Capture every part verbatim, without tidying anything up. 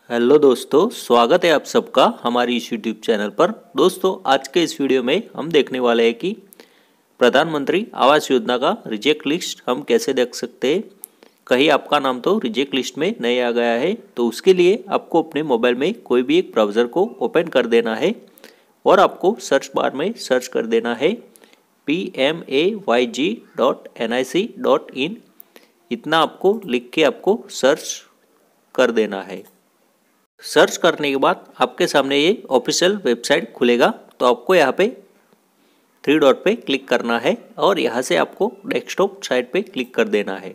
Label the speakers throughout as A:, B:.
A: Hello दोस्तों, स्वागत है आप सबका हमारी इस यूट्यूब चैनल पर। दोस्तों, आज के इस वीडियो में हम देखने वाले हैं कि प्रधानमंत्री आवास योजना का रिजेक्ट लिस्ट हम कैसे देख सकते हैं। कहीं आपका नाम तो रिजेक्ट लिस्ट में नहीं आ गया है तो उसके लिए आपको अपने मोबाइल में कोई भी एक ब्राउज़र को ओपन कर देना है और आपको सर्च बार में सर्च कर देना है P M A Y G dot N I C dot in. इतना आपको लिख के आपको सर्च कर देना है। सर्च करने के बाद आपके सामने ये ऑफिशियल वेबसाइट खुलेगा, तो आपको यहाँ पे थ्री डॉट पे क्लिक करना है और यहाँ से आपको डेस्कटॉप साइट पे क्लिक कर देना है।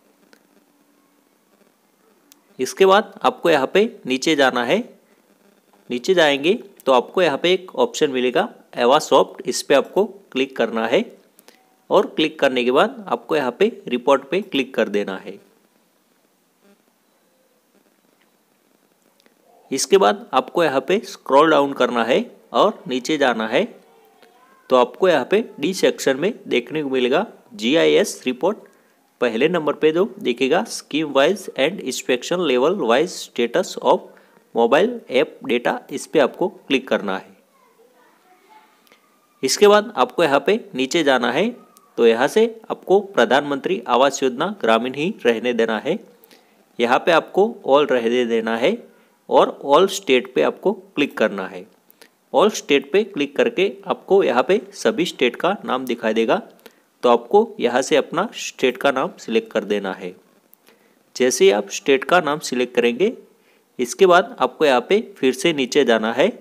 A: इसके बाद आपको यहाँ पे नीचे जाना है। नीचे जाएंगे तो आपको यहाँ पे एक ऑप्शन मिलेगा एवासॉफ्ट, इस पे आपको क्लिक करना है और क्लिक करने के बाद आपको यहाँ पे रिपोर्ट पे क्लिक कर देना है। इसके बाद आपको यहाँ पे स्क्रॉल डाउन करना है और नीचे जाना है तो आपको यहाँ पे डी सेक्शन में देखने को मिलेगा जी आई एस रिपोर्ट। पहले नंबर पे जो दिखेगा scheme wise and inspection level wise status of mobile app data, इस पे आपको क्लिक करना है। इसके बाद आपको यहाँ पे नीचे जाना है तो यहाँ से आपको प्रधानमंत्री आवास योजना ग्रामीण ही रहने देना है। यहाँ पे आपको ऑल रहने देना है और ऑल स्टेट पे आपको क्लिक करना है। ऑल स्टेट पे क्लिक करके आपको यहाँ पे सभी स्टेट का नाम दिखाई देगा, तो आपको यहाँ से अपना स्टेट का नाम सिलेक्ट कर देना है। जैसे ही आप स्टेट का नाम सिलेक्ट करेंगे, इसके बाद आपको यहाँ पे फिर से नीचे जाना है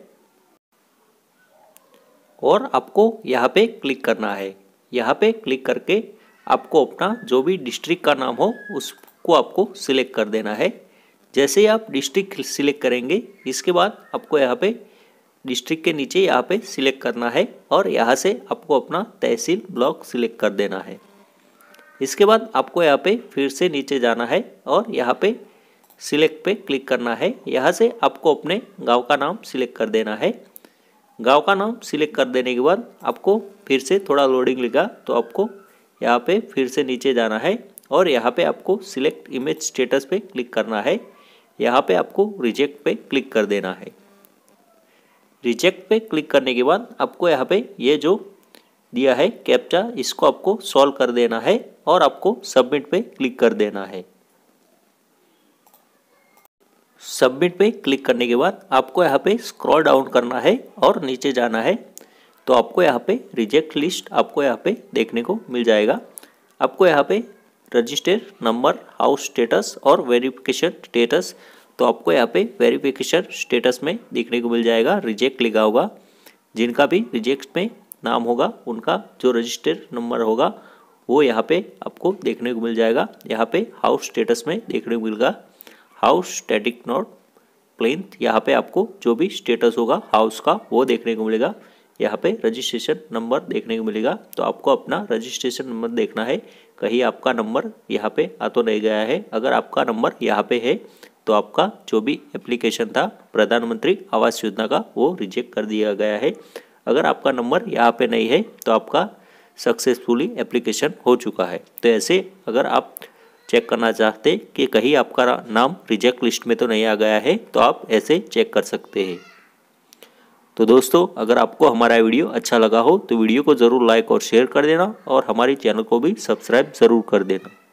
A: और आपको यहाँ पे क्लिक करना है। यहाँ पे क्लिक करके आपको अपना जो भी डिस्ट्रिक्ट का नाम हो उसको आपको सिलेक्ट कर देना है। जैसे ही आप डिस्ट्रिक्ट सिलेक्ट करेंगे, इसके बाद आपको यहाँ पे डिस्ट्रिक्ट के नीचे यहाँ पे सिलेक्ट करना है और यहाँ से आपको अपना तहसील ब्लॉक सिलेक्ट कर देना है। इसके बाद आपको यहाँ पे फिर से नीचे जाना है और यहाँ पे सिलेक्ट पे क्लिक करना है। यहाँ से आपको अपने गांव का नाम सिलेक्ट कर देना है। गांव का नाम सिलेक्ट कर देने के बाद आपको फिर से थोड़ा लोडिंग लेगा, तो आपको यहाँ पे फिर से नीचे जाना है और यहाँ पे आपको सिलेक्ट इमेज स्टेटस पे क्लिक करना है। यहाँ पे आपको रिजेक्ट पे क्लिक कर देना है। रिजेक्ट पे क्लिक करने के बाद आपको यहाँ पे ये जो दिया है कैप्चा, इसको आपको सॉल्व कर देना है और आपको सबमिट पे क्लिक कर देना है। सबमिट पे क्लिक करने के बाद आपको यहाँ पे स्क्रॉल डाउन करना है और नीचे जाना है, तो आपको यहाँ पे रिजेक्ट लिस्ट आपको यहाँ पे देखने को मिल जाएगा। आपको यहाँ पे रजिस्टर नंबर, हाउस स्टेटस और वेरिफिकेशन स्टेटस, तो आपको यहाँ पे वेरिफिकेशन स्टेटस में देखने को मिल जाएगा रिजेक्ट लिखा होगा। जिनका भी रिजेक्ट में नाम होगा उनका जो रजिस्टर नंबर होगा वो यहाँ पे आपको देखने को मिल जाएगा। यहाँ पे हाउस स्टेटस में देखने को मिलेगा हाउस स्टैटिक नोट प्लिंथ, यहाँ पे आपको जो भी स्टेटस होगा हाउस का वो देखने को मिलेगा। यहाँ पे रजिस्ट्रेशन नंबर देखने को मिलेगा, तो आपको अपना रजिस्ट्रेशन नंबर देखना है कहीं आपका नंबर यहाँ पे आ तो नहीं गया है। अगर आपका नंबर यहाँ पे है तो आपका जो भी एप्लीकेशन था प्रधानमंत्री आवास योजना का वो रिजेक्ट कर दिया गया है। अगर आपका नंबर यहाँ पे नहीं है तो आपका सक्सेसफुली एप्लीकेशन हो चुका है। तो ऐसे अगर आप चेक करना चाहते कि कहीं आपका नाम रिजेक्ट लिस्ट में तो नहीं आ गया है तो आप ऐसे चेक कर सकते हैं। तो दोस्तों, अगर आपको हमारा वीडियो अच्छा लगा हो तो वीडियो को ज़रूर लाइक और शेयर कर देना और हमारे चैनल को भी सब्सक्राइब ज़रूर कर देना।